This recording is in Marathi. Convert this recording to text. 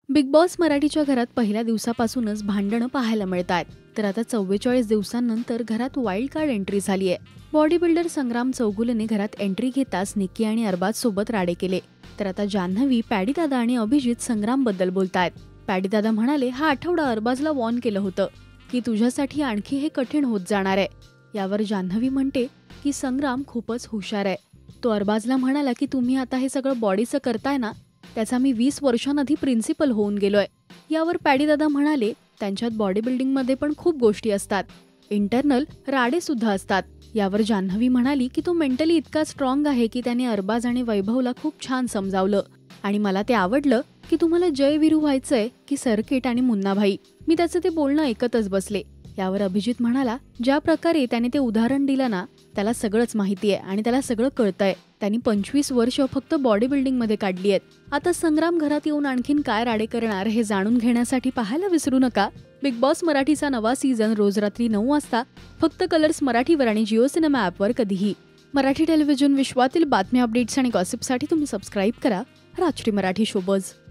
बिग बॉस मराठीच्या घरात पहिल्या दिवसापासूनच भांडणं पाहायला मिळत आहेत. तर आता 44 दिवसांनंतर घरात वाईल्ड कार्ड एंट्री झाली आहे. बॉडी बिल्डर संग्राम चौगुलेने घरात एंट्री घेताच निक्की आणि अरबाज सोबत राडे केले. तर आता जान्हवी, पॅडी दादा आणि अभिजित संग्राम बद्दल बोलतायत. पॅडी दादा म्हणाले, हा आठवडा अरबाजला वॉर्न केलं होतं की तुझ्यासाठी आणखी हे कठीण होत जाणार आहे. यावर जान्हवी म्हणते की संग्राम खूपच हुशार आहे. तो अरबाजला म्हणाला की तुम्ही आता हे सगळं बॉडीचं करताय ना, त्याचा मी 20 वर्षांआधी प्रिन्सिपल होऊन गेलोय. यावर पॅडी दादा म्हणाले, त्यांच्यात बॉडी बिल्डिंग मध्ये पण खूप गोष्टी असतात, इंटरनल राडे सुद्धा असतात. यावर जान्हवी म्हणाली की तो मेंटली इतका स्ट्रॉंग आहे की त्याने अरबाज आणि वैभवला खूप छान समजावलं आणि मला ते आवडलं की तुम्हाला जय वीरू व्हायचंय की सर्किट आणि मुन्नाभाई. मी त्याचं ते बोलणं ऐकतच बसले. यावर अभिजित म्हणाला, ज्या प्रकारे त्याने ते उदाहरण दिलं ना, त्याला सगळंच माहिती आहे आणि त्याला सगळं कळतंय. त्यांनी 25 वर्ष फक्त बॉडी बिल्डिंग मध्ये काढली आहेत. आता संग्राम घरात येऊन आणखीन काय राडे करणार हे जाणून घेण्यासाठी पाहायला विसरू नका. बिग बॉस मराठीचा नवा सीझन रोज रात्री 9 वाजता फक्त कलर्स मराठीवर आणि जिओ सिनेमा ॲपवर कधीही. मराठी टेलिव्हिजन विश्वातील बातम्या, अपडेट्स आणि गॉसिपसाठी तुम्ही सबस्क्राईब करा राजश्री मराठी शोबज.